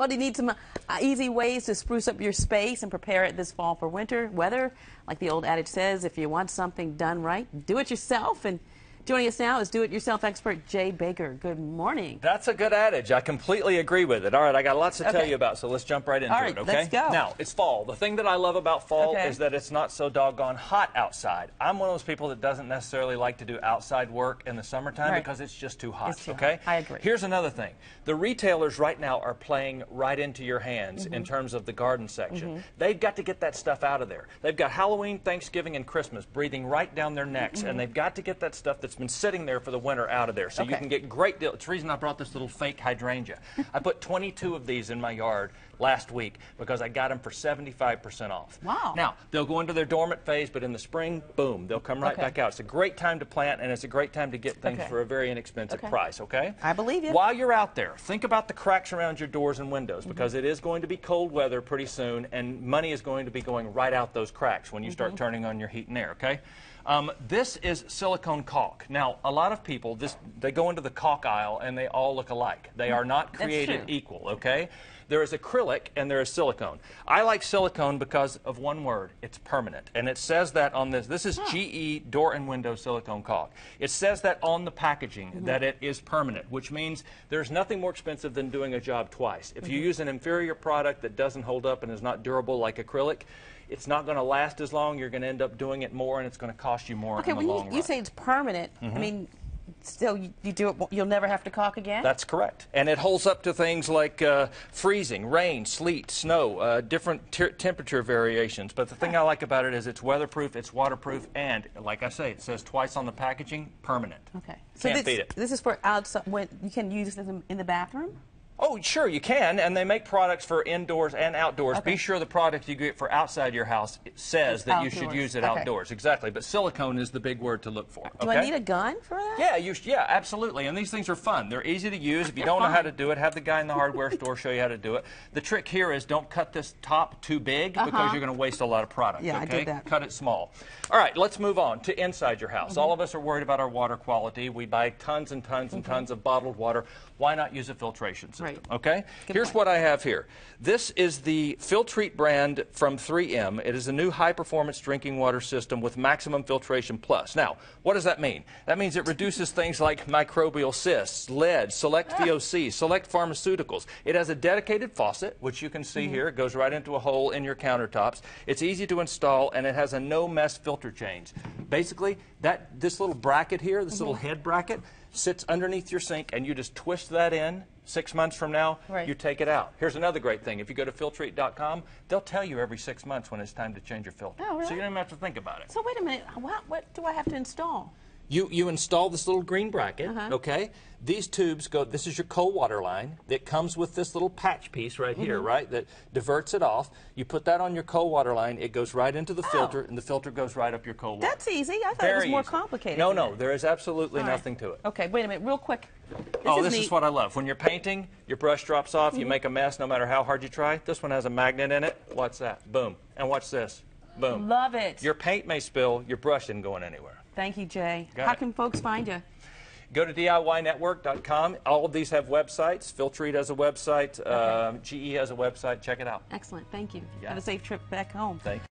Well, do you need some easy ways to spruce up your space and prepare it this fall for winter weather? Like the old adage says, if you want something done right, do it yourself. And joining us now is do-it-yourself expert Jay Baker. Good morning. That's a good adage. I completely agree with it. All right, I got lots to tell you about, so let's jump right into it, okay? Let's go. Now, it's fall. The thing that I love about fall is that it's not so doggone hot outside. I'm one of those people that doesn't necessarily like to do outside work in the summertime because it's just too hot, okay? I agree. Here's another thing. The retailers right now are playing right into your hands in terms of the garden section. They've got to get that stuff out of there. They've got Halloween, Thanksgiving, and Christmas breathing right down their necks, and they've got to get that stuff that's been sitting there for the winter out of there, so you can get great deals. It's the reason I brought this little fake hydrangea. I put 22 of these in my yard last week because I got them for 75% off. Wow. Now, they'll go into their dormant phase, but in the spring, boom, they'll come right back out. It's a great time to plant, and it's a great time to get things for a very inexpensive price, okay? I believe you. While you're out there, think about the cracks around your doors and windows because it is going to be cold weather pretty soon, and money is going to be going right out those cracks when you start turning on your heat and air, okay? This is silicone caulk. Now, a lot of people, they go into the caulk aisle and they all look alike. They are not created equal, okay? There is acrylic and there is silicone. I like silicone because of one word. It's permanent. And it says that on this. This is GE door and window silicone caulk. It says that on the packaging that it is permanent, which means there's nothing more expensive than doing a job twice. If you use an inferior product that doesn't hold up and is not durable like acrylic, it's not going to last as long. You're going to end up doing it more, and it's going to cost you more in the long run. When you say it's permanent, I mean, still, you do it, you'll never have to caulk again? That's correct. And it holds up to things like freezing, rain, sleet, snow, different temperature variations. But the thing I like about it is it's weatherproof, it's waterproof, and like I say, it says twice on the packaging, permanent. Okay. So Can't beat it. This is for outside, when you can use this in the bathroom? Oh, sure, you can, and they make products for indoors and outdoors. Be sure the product you get for outside your house says that you should use it outdoors. Exactly, but silicone is the big word to look for. Do I need a gun for that? Yeah, absolutely, and these things are fun. They're easy to use. If you don't know how to do it, have the guy in the hardware store show you how to do it. The trick here is don't cut this top too big because you're going to waste a lot of product. Yeah, I did that. Cut it small. All right, let's move on to inside your house. All of us are worried about our water quality. We buy tons and tons and tons of bottled water. Why not use a filtration system? Okay? Here's what I have here. This is the Filtrete brand from 3M. It is a new high-performance drinking water system with maximum filtration plus. Now, what does that mean? That means it reduces things like microbial cysts, lead, select VOC, select pharmaceuticals. It has a dedicated faucet, which you can see here. It goes right into a hole in your countertops. It's easy to install, and it has a no-mess filter change. Basically, this little bracket here, this little head bracket, sits underneath your sink, and you just twist that in. 6 months from now, you take it out. Here's another great thing. If you go to Filtrete.com, they'll tell you every 6 months when it's time to change your filter. Oh, really? So you don't even have to think about it. So wait a minute. What do I have to install? You install this little green bracket, okay? These tubes go, this is your cold water line that comes with this little patch piece right here, right, that diverts it off. You put that on your cold water line, it goes right into the filter, and the filter goes right up your cold water. That's easy. I thought it was more complicated. No, there is absolutely nothing to it. Okay, wait a minute, real quick. This is what I love. When you're painting, your brush drops off, you make a mess no matter how hard you try. This one has a magnet in it. Watch that. Boom. And watch this. Boom. Love it. Your paint may spill, your brush isn't going anywhere. Thank you, Jay. How can folks find you? Go to DIYnetwork.com. All of these have websites. Filtrete has a website. GE has a website. Check it out. Excellent. Thank you. Have a safe trip back home. Thank you.